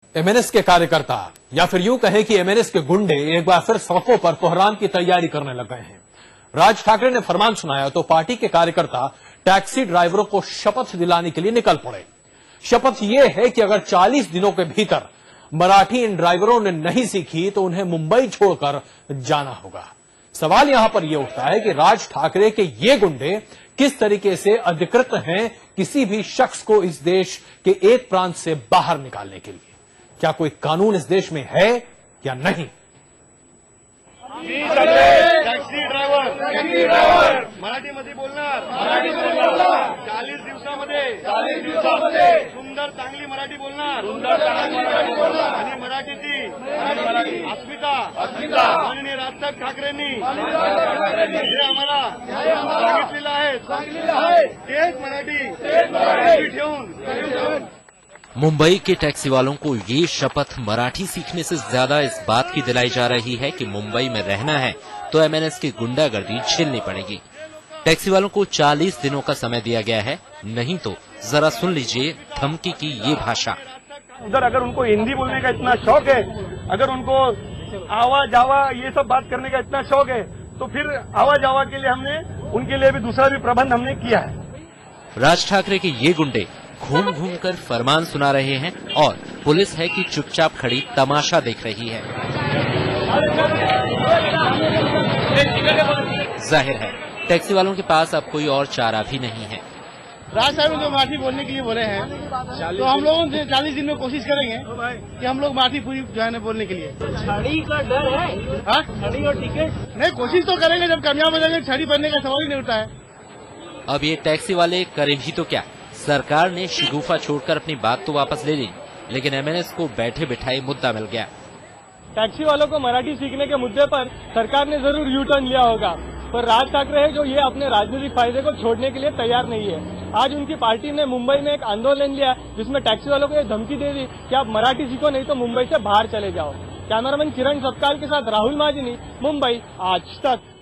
MNS के कार्यकर्ता या फिर यूं कहें कि एमएनएस के गुंडे एक बार फिर सड़कों पर कोहराम की तैयारी करने लग गए हैं। राज ठाकरे ने फरमान सुनाया तो पार्टी के कार्यकर्ता टैक्सी ड्राइवरों को शपथ दिलाने के लिए निकल पड़े। शपथ यह है कि अगर 40 दिनों के भीतर मराठी इन ड्राइवरों ने नहीं सीखी तो उन्हें मुंबई छोड़कर जाना होगा। सवाल यहां पर यह उठता है कि राज ठाकरे के ये गुंडे किस तरीके से अधिकृत हैं किसी भी शख्स को इस देश के एक प्रांत से बाहर निकालने के लिए। क्या कोई कानून इस देश में है या नहीं? टॅक्सी ड्रायव्हर मराठीमध्ये बोलणार 40 दिवसामध्ये सुंदर चांगली मराठी बोलणार आणि मराठीची अस्मिता माननीय राज ठाकरेंनी जे आम्हाला सांगितलेलं आहे तेच मराठी ठेवून मुंबई के टैक्सी वालों को ये शपथ मराठी सीखने से ज्यादा इस बात की दिलाई जा रही है कि मुंबई में रहना है तो एमएनएस की गुंडागर्दी झेलनी पड़ेगी। टैक्सी वालों को 40 दिनों का समय दिया गया है, नहीं तो जरा सुन लीजिए धमकी की ये भाषा। उधर अगर उनको हिंदी बोलने का इतना शौक है, अगर उनको आवा जावा ये सब बात करने का इतना शौक है, तो फिर आवा जावा के लिए हमने उनके लिए भी दूसरा भी प्रबंध हमने किया है। राज ठाकरे के ये गुंडे घूम घूम कर फरमान सुना रहे हैं और पुलिस है कि चुपचाप खड़ी तमाशा देख रही है। जाहिर है टैक्सी वालों के पास अब कोई और चारा भी नहीं है। राज साहब ने जो मराठी बोलने के लिए बोले हैं तो हम लोगों ने 40 दिन में कोशिश करेंगे कि हम लोग मराठी पूरी जो है बोलने के लिए। छड़ी का डर है? हाँ, छड़ी और टिकट नहीं, कोशिश तो करेंगे, जब कामयाब हो जाएंगे छड़ी बनने का सवाल ही नहीं उठता है। अब ये टैक्सी वाले करें भी तो क्या, सरकार ने शिगुफा छोड़कर अपनी बात तो वापस ले ली, लेकिन एमएनएस को बैठे बिठाए मुद्दा मिल गया। टैक्सी वालों को मराठी सीखने के मुद्दे पर सरकार ने जरूर यू टर्न लिया होगा, पर राज ठाकरे है जो ये अपने राजनीतिक फायदे को छोड़ने के लिए तैयार नहीं है। आज उनकी पार्टी ने मुंबई में एक आंदोलन लिया जिसमें टैक्सी वालों को ये धमकी दे दी कि आप मराठी सीखो नहीं तो मुंबई से बाहर चले जाओ। कैमरामैन किरण सपकाल के साथ राहुल महाजनी, मुंबई, आज तक।